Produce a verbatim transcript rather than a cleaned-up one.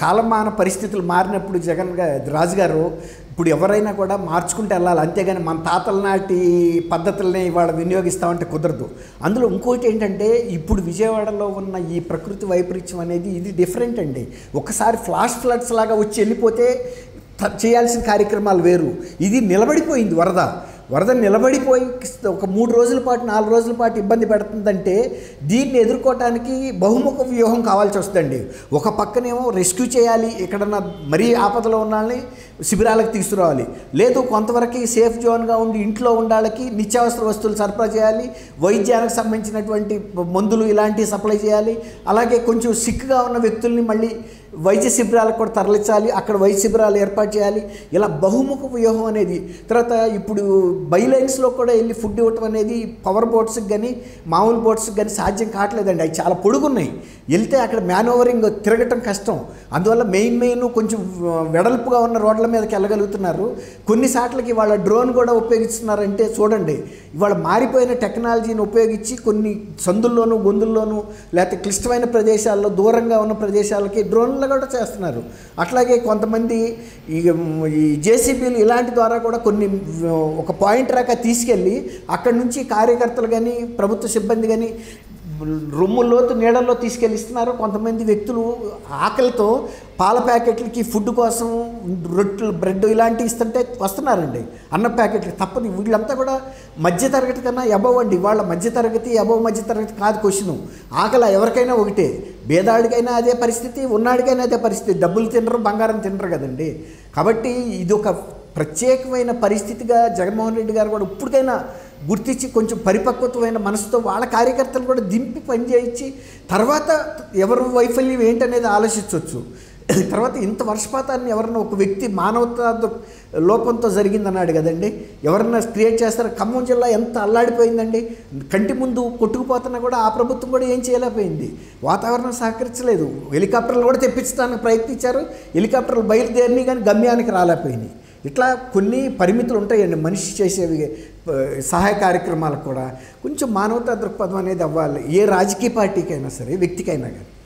కాలమాన పరిస్థితులు మారినప్పుడు జగన్ రాజుగారు ఇప్పుడు ఎవరైనా కూడా మార్చుకుంటూ వెళ్ళాలి, అంతేగాని మన తాతల నాటి పద్ధతులనే ఇవాళ వినియోగిస్తామంటే కుదరదు. అందులో ఇంకోటి ఏంటంటే ఇప్పుడు విజయవాడలో ఉన్న ఈ ప్రకృతి వైపరీత్యం అనేది ఇది డిఫరెంట్ అండి. ఒకసారి ఫ్లాష్ ఫ్లడ్స్ లాగా వచ్చి వెళ్ళిపోతే చేయాల్సిన కార్యక్రమాలు వేరు. ఇది నిలబడిపోయింది వరద వరద నిలబడిపోయి ఒక మూడు రోజుల పాటు నాలుగు రోజుల పాటు ఇబ్బంది పెడుతుందంటే దీన్ని ఎదుర్కోవటానికి బహుముఖ వ్యూహం కావాల్సి వస్తుందండి. ఒక పక్కనేమో రెస్క్యూ చేయాలి, ఎక్కడన్నా మరీ ఆపదలో ఉన్న వాళ్ళని శిబిరాలకు తీసుకురావాలి, లేదు కొంతవరకు సేఫ్ జోన్గా ఉండి ఇంట్లో ఉండాలకి నిత్యావసర వస్తువులు సరఫరా చేయాలి, వైద్యానికి సంబంధించినటువంటి మందులు ఇలాంటివి సప్లై చేయాలి, అలాగే కొంచెం సిక్గా ఉన్న వ్యక్తుల్ని మళ్ళీ వైద్య శిబిరాలకు కూడా తరలించాలి, అక్కడ వైద్య శిబిరాలు ఏర్పాటు చేయాలి. ఇలా బహుముఖ వ్యూహం అనేది. తర్వాత ఇప్పుడు బైలైన్స్లో కూడా వెళ్ళి ఫుడ్ ఇవ్వటం అనేది పవర్ బోట్స్కి కానీ మామూలు బోట్స్కి కానీ సాధ్యం కావట్లేదండి. అవి చాలా పొడుగున్నాయి, వెళ్తే అక్కడ మ్యానోవరింగ్ తిరగటం కష్టం. అందువల్ల మెయిన్ మెయిన్ కొంచెం వెడల్పుగా ఉన్న రోడ్ల మీదకి వెళ్ళగలుగుతున్నారు. కొన్నిసార్లకి వాళ్ళ డ్రోన్ కూడా ఉపయోగిస్తున్నారంటే చూడండి, ఇవాళ మారిపోయిన టెక్నాలజీని ఉపయోగించి కొన్ని సందుల్లోనూ గొంతుల్లోనూ లేకపోతే క్లిష్టమైన ప్రదేశాల్లో దూరంగా ఉన్న ప్రదేశాలకి డ్రోన్లు కూడా చేస్తున్నారు. అట్లాగే కొంతమంది ఈ జేసీబీలు ఇలాంటి ద్వారా కూడా కొన్ని ఒక పాయింట్ రాక తీసుకెళ్ళి అక్కడి నుంచి కార్యకర్తలు కానీ ప్రభుత్వ సిబ్బంది కానీ రొమ్ముల్లోతు నీళ్ళల్లో తీసుకెళ్ళి ఇస్తున్నారు. కొంతమంది వ్యక్తులు ఆకలితో పాల ప్యాకెట్లకి ఫుడ్ కోసం రొట్టెలు బ్రెడ్ ఇలాంటివి ఇస్తుంటే వస్తున్నారండి, అన్న ప్యాకెట్లు తప్పదు. వీళ్ళంతా కూడా మధ్యతరగతి కన్నా అబవ్ అండి. వాళ్ళ మధ్యతరగతి అబవ్ మధ్యతరగతి కాదు క్వశ్చను. ఆకలి ఎవరికైనా ఒకటే, పేదాడికైనా అదే పరిస్థితి, ఉన్నాడికైనా అదే పరిస్థితి. డబ్బులు తినరు, బంగారం తినరు కదండి. కాబట్టి ఇది ఒక ప్రత్యేకమైన పరిస్థితిగా జగన్మోహన్ రెడ్డి గారు కూడా ఇప్పటికైనా గుర్తించి కొంచెం పరిపక్వతమైన మనసుతో వాళ్ళ కార్యకర్తలు కూడా దింపి పనిచేయించి తర్వాత ఎవరు వైఫల్యం ఏంటనేది ఆలోచించవచ్చు. తర్వాత ఇంత వర్షపాతాన్ని ఎవరన్నా ఒక వ్యక్తి మానవతా లోపంతో జరిగిందన్నాడు కదండి, ఎవరన్నా క్రియేట్ చేస్తారు. ఖమ్మం జిల్లా ఎంత అల్లాడిపోయిందండి, కంటి ముందు కొట్టుకుపోతున్నా కూడా ఆ ప్రభుత్వం కూడా ఏం చేయలేకపోయింది. వాతావరణం సహకరించలేదు. హెలికాప్టర్లు కూడా తెప్పించడానికి ప్రయత్నించారు, హెలికాప్టర్లు బయలుదేరిని కానీ గమ్యానికి రాలేకపోయినాయి. ఇట్లా కొన్ని పరిమితులు ఉంటాయండి మనిషి చేసేవి సహాయ కార్యక్రమాలకు కూడా. కొంచెం మానవతా దృక్పథం అనేది అవ్వాలి, ఏ రాజకీయ పార్టీకైనా సరే, వ్యక్తికైనా కానీ.